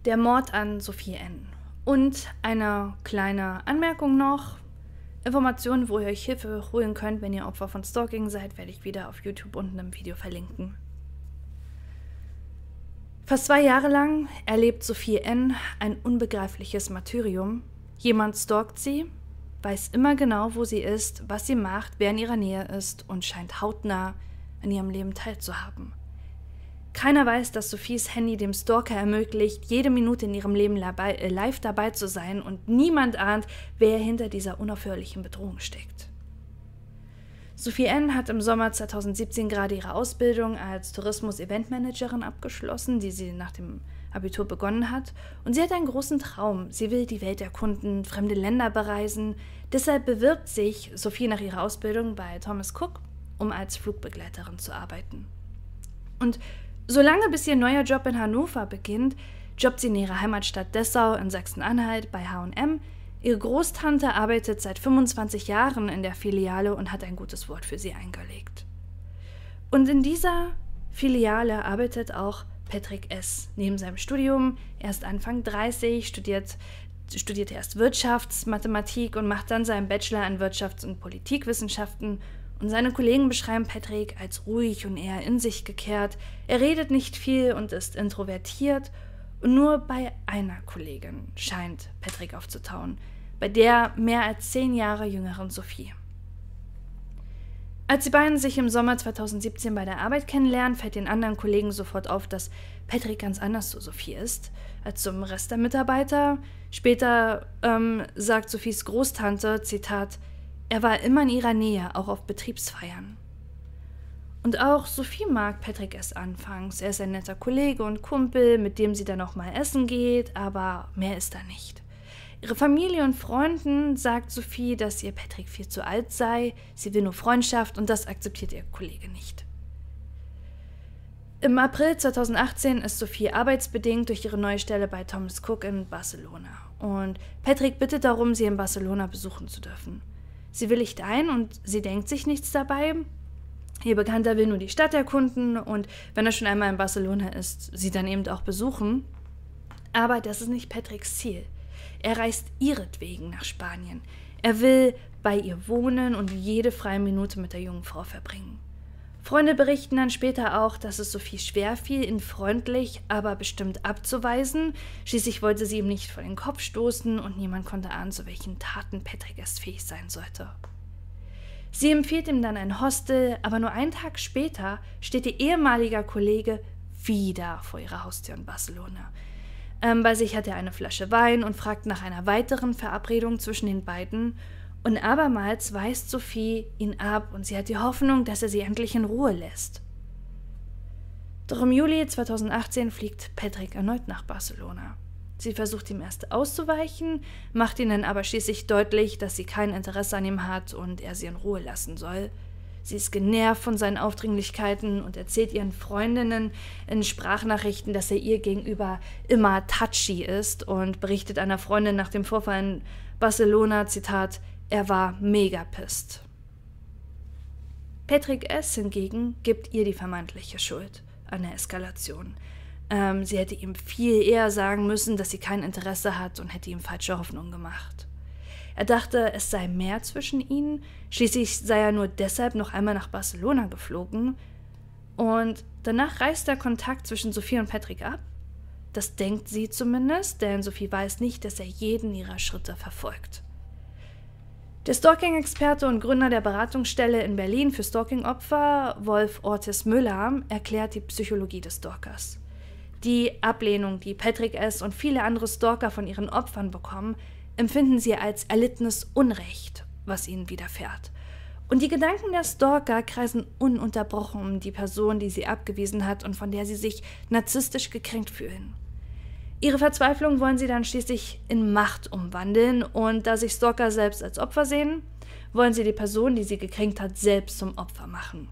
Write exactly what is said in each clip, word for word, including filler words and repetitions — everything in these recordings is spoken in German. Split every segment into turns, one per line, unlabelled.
Der Mord an Sophie N. Und eine kleine Anmerkung noch. Informationen, wo ihr euch Hilfe holen könnt, wenn ihr Opfer von Stalking seid, werde ich wieder auf YouTube unten im Video verlinken. Fast zwei Jahre lang erlebt Sophie N. ein unbegreifliches Martyrium. Jemand stalkt sie, weiß immer genau, wo sie ist, was sie macht, wer in ihrer Nähe ist und scheint hautnah an ihrem Leben teilzuhaben. Keiner weiß, dass Sophies Handy dem Stalker ermöglicht, jede Minute in ihrem Leben live dabei zu sein, und niemand ahnt, wer hinter dieser unaufhörlichen Bedrohung steckt. Sophie N. hat im Sommer zweitausendsiebzehn gerade ihre Ausbildung als Tourismus-Eventmanagerin abgeschlossen, die sie nach dem Abitur begonnen hat, und sie hat einen großen Traum. Sie will die Welt erkunden, fremde Länder bereisen. Deshalb bewirbt sich Sophie nach ihrer Ausbildung bei Thomas Cook, um als Flugbegleiterin zu arbeiten. Und solange bis ihr neuer Job in Hannover beginnt, jobbt sie in ihrer Heimatstadt Dessau in Sachsen-Anhalt bei H und M. Ihre Großtante arbeitet seit fünfundzwanzig Jahren in der Filiale und hat ein gutes Wort für sie eingelegt. Und in dieser Filiale arbeitet auch Patrick S. neben seinem Studium. Er ist Anfang dreißig, studiert, studiert erst Wirtschaftsmathematik und macht dann seinen Bachelor in Wirtschafts- und Politikwissenschaften. Und seine Kollegen beschreiben Patrick als ruhig und eher in sich gekehrt. Er redet nicht viel und ist introvertiert. Und nur bei einer Kollegin scheint Patrick aufzutauen, bei der mehr als zehn Jahre jüngeren Sophie. Als die beiden sich im Sommer zweitausendsiebzehn bei der Arbeit kennenlernen, fällt den anderen Kollegen sofort auf, dass Patrick ganz anders zu Sophie ist als zum Rest der Mitarbeiter. Später ähm, sagt Sophies Großtante, Zitat, er war immer in ihrer Nähe, auch auf Betriebsfeiern. Und auch Sophie mag Patrick erst anfangs. Er ist ein netter Kollege und Kumpel, mit dem sie dann auch mal essen geht, aber mehr ist da nicht. Ihre Familie und Freunden sagt Sophie, dass ihr Patrick viel zu alt sei, sie will nur Freundschaft, und das akzeptiert ihr Kollege nicht. Im April zweitausendachtzehn ist Sophie arbeitsbedingt durch ihre neue Stelle bei Thomas Cook in Barcelona. Und Patrick bittet darum, sie in Barcelona besuchen zu dürfen. Sie willigt ein und sie denkt sich nichts dabei. Ihr Bekannter will nur die Stadt erkunden und wenn er schon einmal in Barcelona ist, sie dann eben auch besuchen. Aber das ist nicht Patricks Ziel. Er reist ihretwegen nach Spanien. Er will bei ihr wohnen und jede freie Minute mit der jungen Frau verbringen. Freunde berichten dann später auch, dass es Sophie schwer fiel, ihn freundlich, aber bestimmt abzuweisen. Schließlich wollte sie ihm nicht vor den Kopf stoßen und niemand konnte ahnen, zu welchen Taten Patrick erst fähig sein sollte. Sie empfiehlt ihm dann ein Hostel, aber nur einen Tag später steht ihr ehemaliger Kollege wieder vor ihrer Haustür in Barcelona. Ähm, bei sich hat er eine Flasche Wein und fragt nach einer weiteren Verabredung zwischen den beiden. Und abermals weist Sophie ihn ab und sie hat die Hoffnung, dass er sie endlich in Ruhe lässt. Doch im Juli zweitausendachtzehn fliegt Patrick erneut nach Barcelona. Sie versucht ihm erst auszuweichen, macht ihnen aber schließlich deutlich, dass sie kein Interesse an ihm hat und er sie in Ruhe lassen soll. Sie ist genervt von seinen Aufdringlichkeiten und erzählt ihren Freundinnen in Sprachnachrichten, dass er ihr gegenüber immer touchy ist, und berichtet einer Freundin nach dem Vorfall in Barcelona, Zitat, er war mega pissed. Patrick S. hingegen gibt ihr die vermeintliche Schuld an der Eskalation. Ähm, sie hätte ihm viel eher sagen müssen, dass sie kein Interesse hat, und hätte ihm falsche Hoffnung gemacht. Er dachte, es sei mehr zwischen ihnen, schließlich sei er nur deshalb noch einmal nach Barcelona geflogen. Und danach reißt der Kontakt zwischen Sophie und Patrick ab. Das denkt sie zumindest, denn Sophie weiß nicht, dass er jeden ihrer Schritte verfolgt. Der Stalking-Experte und Gründer der Beratungsstelle in Berlin für Stalking-Opfer, Wolf Ortiz Müller, erklärt die Psychologie des Stalkers. Die Ablehnung, die Patrick S. und viele andere Stalker von ihren Opfern bekommen, empfinden sie als erlittenes Unrecht, was ihnen widerfährt. Und die Gedanken der Stalker kreisen ununterbrochen um die Person, die sie abgewiesen hat und von der sie sich narzisstisch gekränkt fühlen. Ihre Verzweiflung wollen sie dann schließlich in Macht umwandeln, und da sich Stalker selbst als Opfer sehen, wollen sie die Person, die sie gekränkt hat, selbst zum Opfer machen.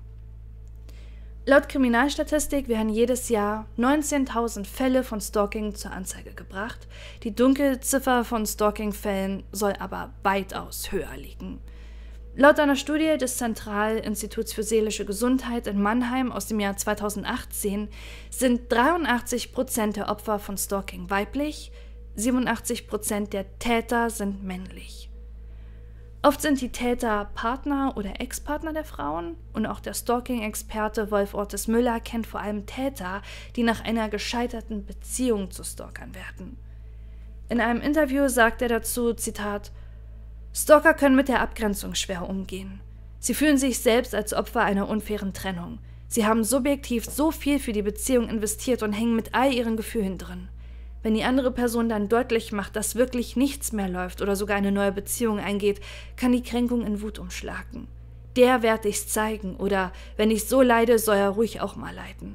Laut Kriminalstatistik werden jedes Jahr neunzehntausend Fälle von Stalking zur Anzeige gebracht. Die Dunkelziffer von Stalking-Fällen soll aber weitaus höher liegen. Laut einer Studie des Zentralinstituts für seelische Gesundheit in Mannheim aus dem Jahr zweitausendachtzehn sind dreiundachtzig Prozent der Opfer von Stalking weiblich, siebenundachtzig Prozent der Täter sind männlich. Oft sind die Täter Partner oder Ex-Partner der Frauen und auch der Stalking-Experte Wolf Ortis Müller kennt vor allem Täter, die nach einer gescheiterten Beziehung zu Stalkern werden. In einem Interview sagt er dazu, Zitat, Stalker können mit der Abgrenzung schwer umgehen. Sie fühlen sich selbst als Opfer einer unfairen Trennung. Sie haben subjektiv so viel für die Beziehung investiert und hängen mit all ihren Gefühlen drin. Wenn die andere Person dann deutlich macht, dass wirklich nichts mehr läuft oder sogar eine neue Beziehung eingeht, kann die Kränkung in Wut umschlagen. Der werd ich's zeigen oder wenn ich so leide, soll er ruhig auch mal leiden.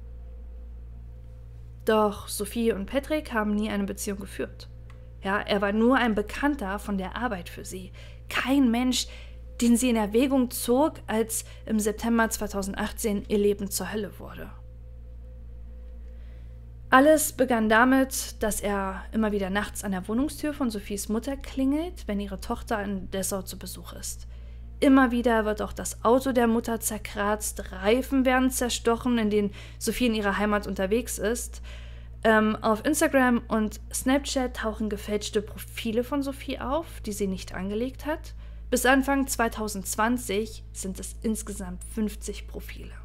Doch Sophie und Patrick haben nie eine Beziehung geführt. Ja, er war nur ein Bekannter von der Arbeit für sie. Kein Mensch, den sie in Erwägung zog, als im September zweitausendachtzehn ihr Leben zur Hölle wurde. Alles begann damit, dass er immer wieder nachts an der Wohnungstür von Sophies Mutter klingelt, wenn ihre Tochter in Dessau zu Besuch ist. Immer wieder wird auch das Auto der Mutter zerkratzt, Reifen werden zerstochen, in denen Sophie in ihrer Heimat unterwegs ist. Ähm, auf Instagram und Snapchat tauchen gefälschte Profile von Sophie auf, die sie nicht angelegt hat. Bis Anfang zweitausendzwanzig sind es insgesamt fünfzig Profile.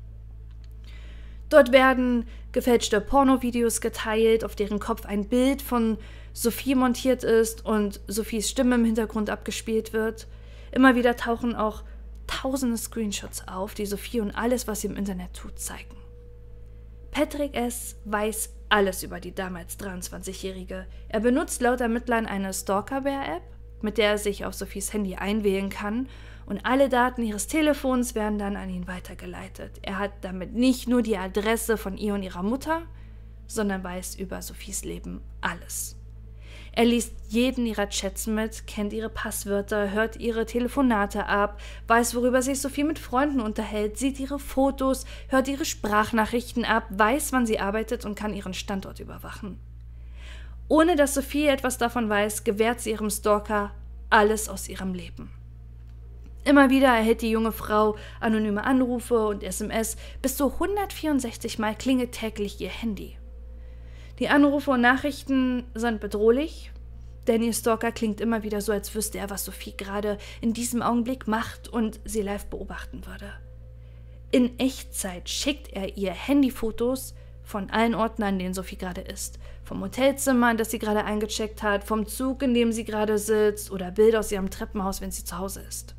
Dort werden gefälschte Pornovideos geteilt, auf deren Kopf ein Bild von Sophie montiert ist und Sophies Stimme im Hintergrund abgespielt wird. Immer wieder tauchen auch tausende Screenshots auf, die Sophie und alles, was sie im Internet tut, zeigen. Patrick S. weiß alles über die damals dreiundzwanzigjährige. Er benutzt laut Ermittlern eine Stalkerware-App, mit der er sich auf Sophies Handy einwählen kann und alle Daten ihres Telefons werden dann an ihn weitergeleitet. Er hat damit nicht nur die Adresse von ihr und ihrer Mutter, sondern weiß über Sophies Leben alles. Er liest jeden ihrer Chats mit, kennt ihre Passwörter, hört ihre Telefonate ab, weiß, worüber sich Sophie mit Freunden unterhält, sieht ihre Fotos, hört ihre Sprachnachrichten ab, weiß, wann sie arbeitet und kann ihren Standort überwachen. Ohne dass Sophie etwas davon weiß, gewährt sie ihrem Stalker alles aus ihrem Leben. Immer wieder erhält die junge Frau anonyme Anrufe und S M S, bis zu hundertvierundsechzig Mal klingelt täglich ihr Handy. Die Anrufe und Nachrichten sind bedrohlich, denn ihr Stalker klingt immer wieder so, als wüsste er, was Sophie gerade in diesem Augenblick macht und sie live beobachten würde. In Echtzeit schickt er ihr Handyfotos von allen Orten, an denen Sophie gerade ist. Vom Hotelzimmer, in das sie gerade eingecheckt hat, vom Zug, in dem sie gerade sitzt oder Bilder aus ihrem Treppenhaus, wenn sie zu Hause ist.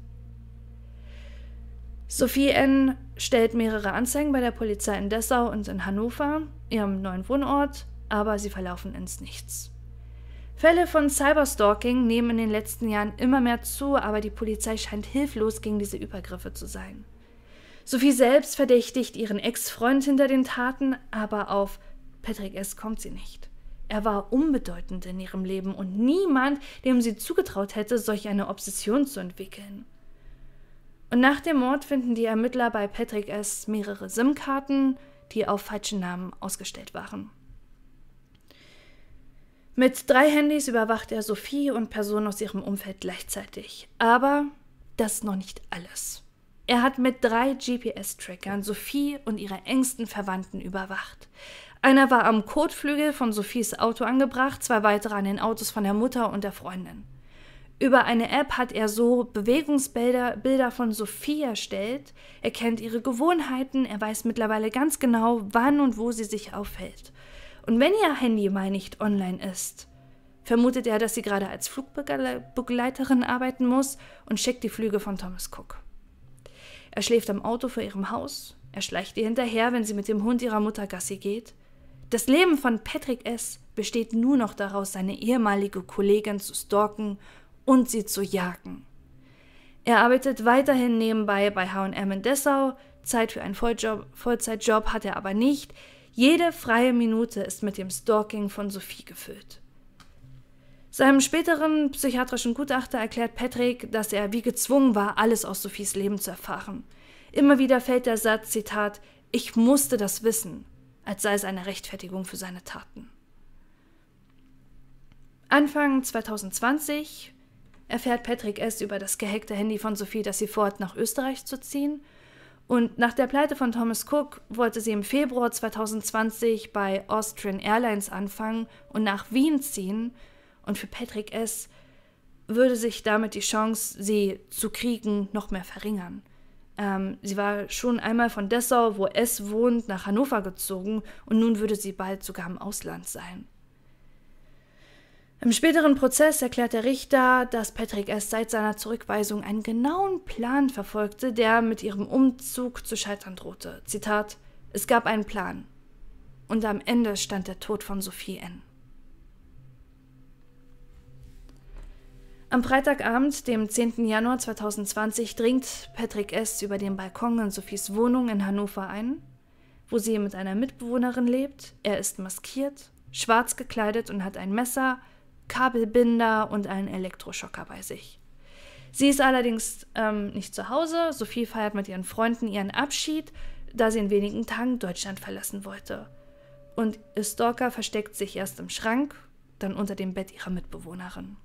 Sophie N. stellt mehrere Anzeigen bei der Polizei in Dessau und in Hannover, ihrem neuen Wohnort, aber sie verlaufen ins Nichts. Fälle von Cyberstalking nehmen in den letzten Jahren immer mehr zu, aber die Polizei scheint hilflos gegen diese Übergriffe zu sein. Sophie selbst verdächtigt ihren Ex-Freund hinter den Taten, aber auf Patrick S. kommt sie nicht. Er war unbedeutend in ihrem Leben und niemand, dem sie zugetraut hätte, solch eine Obsession zu entwickeln. Und nach dem Mord finden die Ermittler bei Patrick S. mehrere SIM-Karten, die auf falschen Namen ausgestellt waren. Mit drei Handys überwacht er Sophie und Personen aus ihrem Umfeld gleichzeitig. Aber das ist noch nicht alles. Er hat mit drei G P S-Trackern Sophie und ihre engsten Verwandten überwacht. Einer war am Kotflügel von Sophies Auto angebracht, zwei weitere an den Autos von der Mutter und der Freundin. Über eine App hat er so Bewegungsbilder Bilder von Sophie erstellt. Er kennt ihre Gewohnheiten, er weiß mittlerweile ganz genau, wann und wo sie sich aufhält. Und wenn ihr Handy mal nicht online ist, vermutet er, dass sie gerade als Flugbegleiterin arbeiten muss und checkt die Flüge von Thomas Cook. Er schläft am Auto vor ihrem Haus, er schleicht ihr hinterher, wenn sie mit dem Hund ihrer Mutter Gassi geht. Das Leben von Patrick S. besteht nur noch daraus, seine ehemalige Kollegin zu stalken und sie zu jagen. Er arbeitet weiterhin nebenbei bei H und M in Dessau, Zeit für einen Volljob, Vollzeitjob hat er aber nicht. Jede freie Minute ist mit dem Stalking von Sophie gefüllt. Seinem späteren psychiatrischen Gutachter erklärt Patrick, dass er wie gezwungen war, alles aus Sophies Leben zu erfahren. Immer wieder fällt der Satz, Zitat, ich musste das wissen, als sei es eine Rechtfertigung für seine Taten. Anfang zweitausendzwanzig erfährt Patrick S. über das gehackte Handy von Sophie, dass sie vorhat, nach Österreich zu ziehen. Und nach der Pleite von Thomas Cook wollte sie im Februar zweitausendzwanzig bei Austrian Airlines anfangen und nach Wien ziehen. Und für Patrick S. würde sich damit die Chance, sie zu kriegen, noch mehr verringern. Ähm, sie war schon einmal von Dessau, wo S. wohnt, nach Hannover gezogen und nun würde sie bald sogar im Ausland sein. Im späteren Prozess erklärt der Richter, dass Patrick S. seit seiner Zurückweisung einen genauen Plan verfolgte, der mit ihrem Umzug zu scheitern drohte. Zitat: Es gab einen Plan. Und am Ende stand der Tod von Sophie N. Am Freitagabend, dem zehnten Januar zweitausendzwanzig, dringt Patrick S. über den Balkon in Sophies Wohnung in Hannover ein, wo sie mit einer Mitbewohnerin lebt. Er ist maskiert, schwarz gekleidet und hat ein Messer, Kabelbinder und einen Elektroschocker bei sich. Sie ist allerdings ähm, nicht zu Hause. Sophie feiert mit ihren Freunden ihren Abschied, da sie in wenigen Tagen Deutschland verlassen wollte. Und ihr Stalker versteckt sich erst im Schrank, dann unter dem Bett ihrer Mitbewohnerin.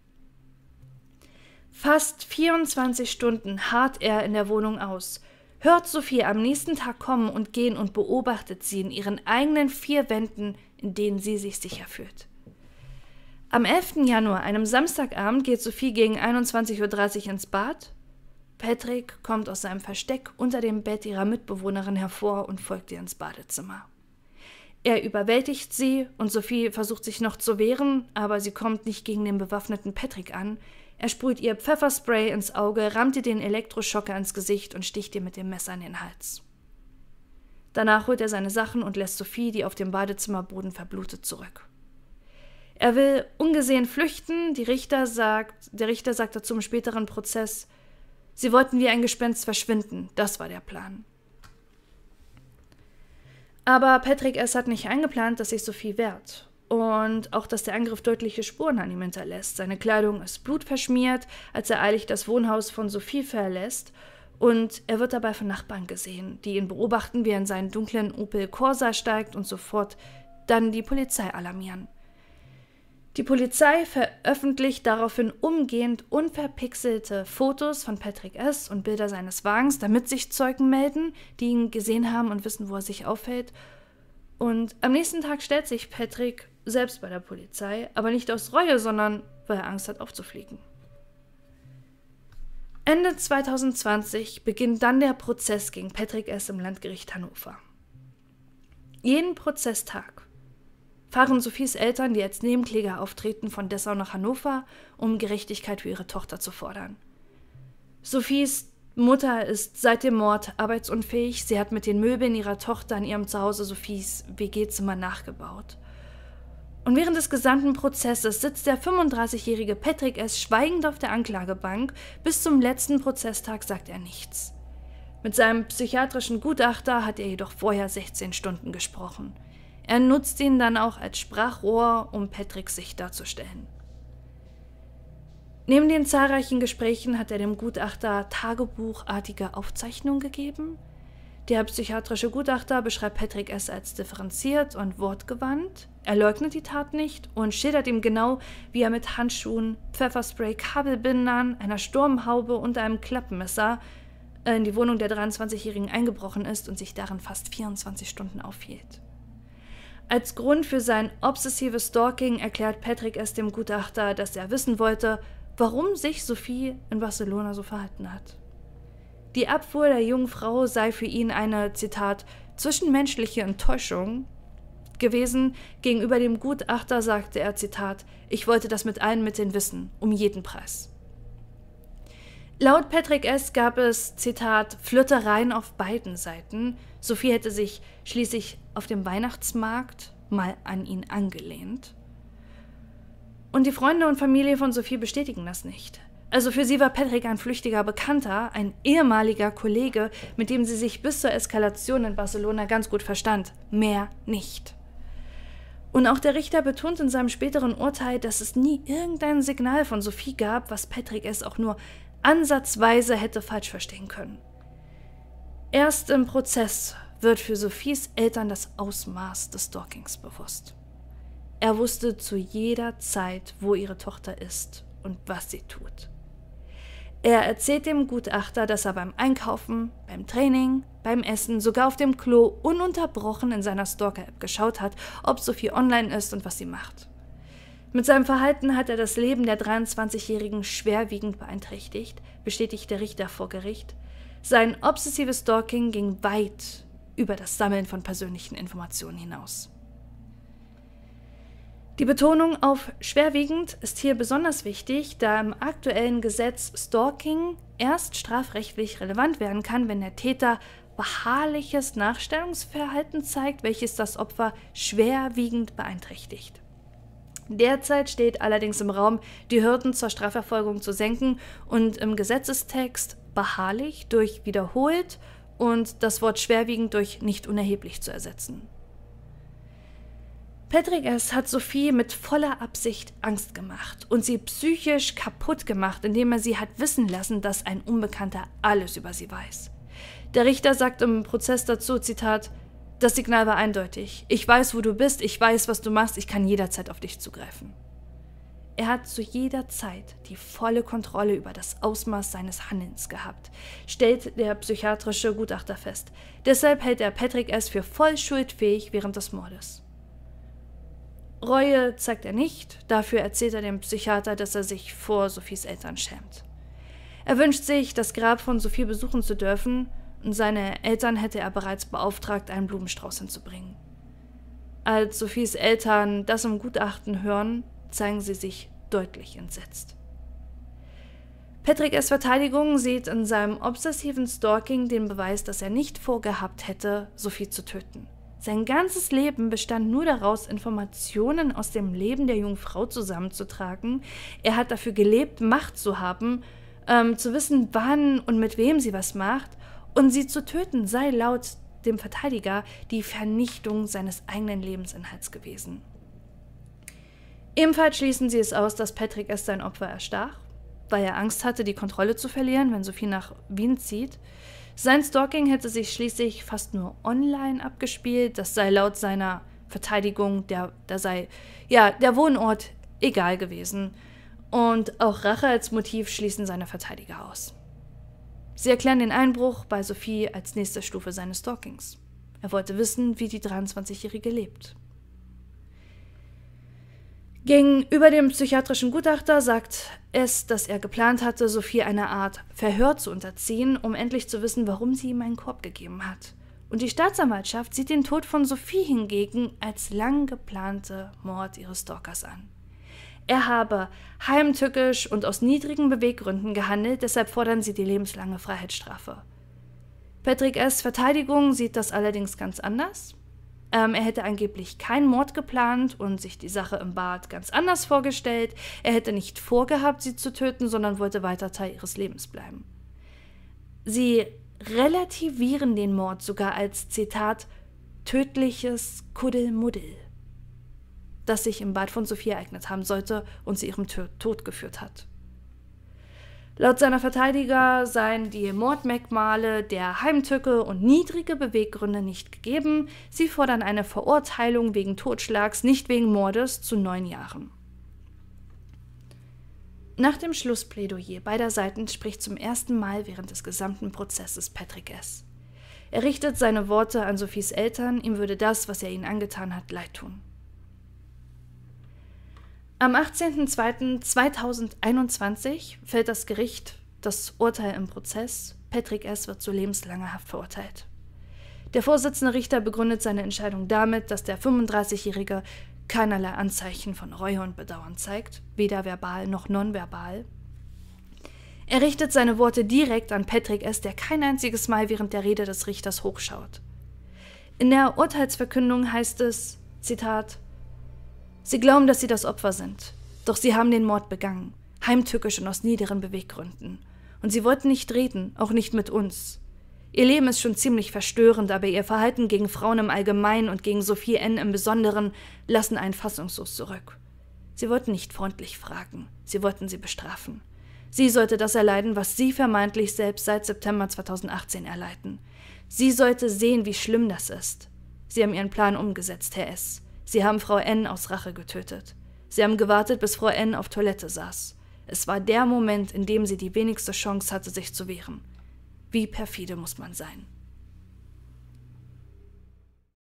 Fast vierundzwanzig Stunden harrt er in der Wohnung aus, hört Sophie am nächsten Tag kommen und gehen und beobachtet sie in ihren eigenen vier Wänden, in denen sie sich sicher fühlt. Am elften Januar, einem Samstagabend, geht Sophie gegen einundzwanzig Uhr dreißig ins Bad. Patrick kommt aus seinem Versteck unter dem Bett ihrer Mitbewohnerin hervor und folgt ihr ins Badezimmer. Er überwältigt sie und Sophie versucht sich noch zu wehren, aber sie kommt nicht gegen den bewaffneten Patrick an. Er sprüht ihr Pfefferspray ins Auge, rammt ihr den Elektroschocker ins Gesicht und sticht ihr mit dem Messer in den Hals. Danach holt er seine Sachen und lässt Sophie, die auf dem Badezimmerboden verblutet, zurück. Er will ungesehen flüchten, die Richter sagt, der Richter sagt dazu im späteren Prozess, sie wollten wie ein Gespenst verschwinden, das war der Plan. Aber Patrick S. hat nicht eingeplant, dass sich Sophie wehrt. Und auch, dass der Angriff deutliche Spuren an ihm hinterlässt. Seine Kleidung ist blutverschmiert, als er eilig das Wohnhaus von Sophie verlässt. Und er wird dabei von Nachbarn gesehen, die ihn beobachten, wie er in seinen dunklen Opel Corsa steigt und sofort dann die Polizei alarmieren. Die Polizei veröffentlicht daraufhin umgehend unverpixelte Fotos von Patrick S. und Bilder seines Wagens, damit sich Zeugen melden, die ihn gesehen haben und wissen, wo er sich aufhält. Und am nächsten Tag stellt sich Patrick selbst bei der Polizei, aber nicht aus Reue, sondern weil er Angst hat, aufzufliegen. Ende zweitausendzwanzig beginnt dann der Prozess gegen Patrick S. im Landgericht Hannover. Jeden Prozesstag fahren Sophies Eltern, die als Nebenkläger auftreten, von Dessau nach Hannover, um Gerechtigkeit für ihre Tochter zu fordern. Sophies Mutter ist seit dem Mord arbeitsunfähig. Sie hat mit den Möbeln ihrer Tochter in ihrem Zuhause Sophies W G-Zimmer nachgebaut. Und während des gesamten Prozesses sitzt der fünfunddreißigjährige Patrick S. schweigend auf der Anklagebank. Bis zum letzten Prozesstag sagt er nichts. Mit seinem psychiatrischen Gutachter hat er jedoch vorher sechzehn Stunden gesprochen. Er nutzt ihn dann auch als Sprachrohr, um Patricks Sicht darzustellen. Neben den zahlreichen Gesprächen hat er dem Gutachter tagebuchartige Aufzeichnungen gegeben. Der psychiatrische Gutachter beschreibt Patrick S. als differenziert und wortgewandt. Er leugnet die Tat nicht und schildert ihm genau, wie er mit Handschuhen, Pfefferspray, Kabelbindern, einer Sturmhaube und einem Klappmesser in die Wohnung der dreiundzwanzigjährigen eingebrochen ist und sich darin fast vierundzwanzig Stunden aufhielt. Als Grund für sein obsessives Stalking erklärt Patrick S. dem Gutachter, dass er wissen wollte, warum sich Sophie in Barcelona so verhalten hat. Die Abfuhr der jungen Frau sei für ihn eine, Zitat, zwischenmenschliche Enttäuschung gewesen. Gegenüber dem Gutachter sagte er, Zitat, ich wollte das mit allen Mitteln wissen, um jeden Preis. Laut Patrick S. gab es, Zitat, Flirtereien auf beiden Seiten. Sophie hätte sich schließlich auf dem Weihnachtsmarkt mal an ihn angelehnt. Und die Freunde und Familie von Sophie bestätigen das nicht. Also für sie war Patrick ein flüchtiger Bekannter, ein ehemaliger Kollege, mit dem sie sich bis zur Eskalation in Barcelona ganz gut verstand. Mehr nicht. Und auch der Richter betont in seinem späteren Urteil, dass es nie irgendein Signal von Sophie gab, was Patrick S. auch nur ansatzweise hätte falsch verstehen können. Erst im Prozess wird für Sophies Eltern das Ausmaß des Stalkings bewusst. Er wusste zu jeder Zeit, wo ihre Tochter ist und was sie tut. Er erzählt dem Gutachter, dass er beim Einkaufen, beim Training, beim Essen, sogar auf dem Klo ununterbrochen in seiner Stalker-App geschaut hat, ob Sophie online ist und was sie macht. Mit seinem Verhalten hat er das Leben der dreiundzwanzigjährigen schwerwiegend beeinträchtigt, bestätigt der Richter vor Gericht. Sein obsessives Stalking ging weit über das Sammeln von persönlichen Informationen hinaus. Die Betonung auf schwerwiegend ist hier besonders wichtig, da im aktuellen Gesetz Stalking erst strafrechtlich relevant werden kann, wenn der Täter beharrliches Nachstellungsverhalten zeigt, welches das Opfer schwerwiegend beeinträchtigt. Derzeit steht allerdings im Raum, die Hürden zur Strafverfolgung zu senken und im Gesetzestext beharrlich durch wiederholt und das Wort schwerwiegend durch nicht unerheblich zu ersetzen. Patrick S. hat Sophie mit voller Absicht Angst gemacht und sie psychisch kaputt gemacht, indem er sie hat wissen lassen, dass ein Unbekannter alles über sie weiß. Der Richter sagt im Prozess dazu, Zitat, das Signal war eindeutig. Ich weiß, wo du bist, ich weiß, was du machst, ich kann jederzeit auf dich zugreifen. Er hat zu jeder Zeit die volle Kontrolle über das Ausmaß seines Handelns gehabt, stellt der psychiatrische Gutachter fest. Deshalb hält er Patrick S. für voll schuldfähig während des Mordes. Reue zeigt er nicht, dafür erzählt er dem Psychiater, dass er sich vor Sophies Eltern schämt. Er wünscht sich, das Grab von Sophie besuchen zu dürfen, und seine Eltern hätte er bereits beauftragt, einen Blumenstrauß hinzubringen. Als Sophies Eltern das im Gutachten hören, zeigen sie sich deutlich entsetzt. Patrick S. Verteidigung sieht in seinem obsessiven Stalking den Beweis, dass er nicht vorgehabt hätte, Sophie zu töten. Sein ganzes Leben bestand nur daraus, Informationen aus dem Leben der jungen Frau zusammenzutragen. Er hat dafür gelebt, Macht zu haben, ähm, zu wissen, wann und mit wem sie was macht. Und sie zu töten sei laut dem Verteidiger die Vernichtung seines eigenen Lebensinhalts gewesen. Ebenfalls schließen sie es aus, dass Patrick S. sein Opfer erstach, weil er Angst hatte, die Kontrolle zu verlieren, wenn Sophie nach Wien zieht. Sein Stalking hätte sich schließlich fast nur online abgespielt. Das sei laut seiner Verteidigung, der, der sei ja der Wohnort egal gewesen. Und auch Rache als Motiv schließen seine Verteidiger aus. Sie erklären den Einbruch bei Sophie als nächste Stufe seines Stalkings. Er wollte wissen, wie die dreiundzwanzigjährige lebt. Gegenüber dem psychiatrischen Gutachter sagt es, dass er geplant hatte, Sophie eine Art Verhör zu unterziehen, um endlich zu wissen, warum sie ihm einen Korb gegeben hat. Und die Staatsanwaltschaft sieht den Tod von Sophie hingegen als lang geplante Mord ihres Stalkers an. Er habe heimtückisch und aus niedrigen Beweggründen gehandelt, deshalb fordern sie die lebenslange Freiheitsstrafe. Patrick S. Verteidigung sieht das allerdings ganz anders. Ähm, er hätte angeblich keinen Mord geplant und sich die Sache im Bad ganz anders vorgestellt. Er hätte nicht vorgehabt, sie zu töten, sondern wollte weiter Teil ihres Lebens bleiben. Sie relativieren den Mord sogar als, Zitat, tödliches Kuddelmuddel, das sich im Bad von Sophie ereignet haben sollte und zu ihrem Tod geführt hat. Laut seiner Verteidiger seien die Mordmerkmale der Heimtücke und niedrige Beweggründe nicht gegeben. Sie fordern eine Verurteilung wegen Totschlags, nicht wegen Mordes, zu neun Jahren. Nach dem Schlussplädoyer beider Seiten spricht zum ersten Mal während des gesamten Prozesses Patrick S. Er richtet seine Worte an Sophies Eltern, ihm würde das, was er ihnen angetan hat, leid tun. Am achtzehnten zweiten zweitausendeinundzwanzig fällt das Gericht das Urteil im Prozess. Patrick S. wird zu lebenslanger Haft verurteilt. Der Vorsitzende Richter begründet seine Entscheidung damit, dass der fünfunddreißigjährige keinerlei Anzeichen von Reue und Bedauern zeigt, weder verbal noch nonverbal. Er richtet seine Worte direkt an Patrick S., der kein einziges Mal während der Rede des Richters hochschaut. In der Urteilsverkündung heißt es, Zitat, Sie glauben, dass sie das Opfer sind, doch sie haben den Mord begangen, heimtückisch und aus niederen Beweggründen. Und sie wollten nicht reden, auch nicht mit uns. Ihr Leben ist schon ziemlich verstörend, aber ihr Verhalten gegen Frauen im Allgemeinen und gegen Sophie N. im Besonderen lassen einen fassungslos zurück. Sie wollten nicht freundlich fragen, sie wollten sie bestrafen. Sie sollte das erleiden, was sie vermeintlich selbst seit September zweitausendachtzehn erleiden. Sie sollte sehen, wie schlimm das ist. Sie haben ihren Plan umgesetzt, Herr S. Sie haben Frau N. aus Rache getötet. Sie haben gewartet, bis Frau N. auf Toilette saß. Es war der Moment, in dem sie die wenigste Chance hatte, sich zu wehren. Wie perfide muss man sein?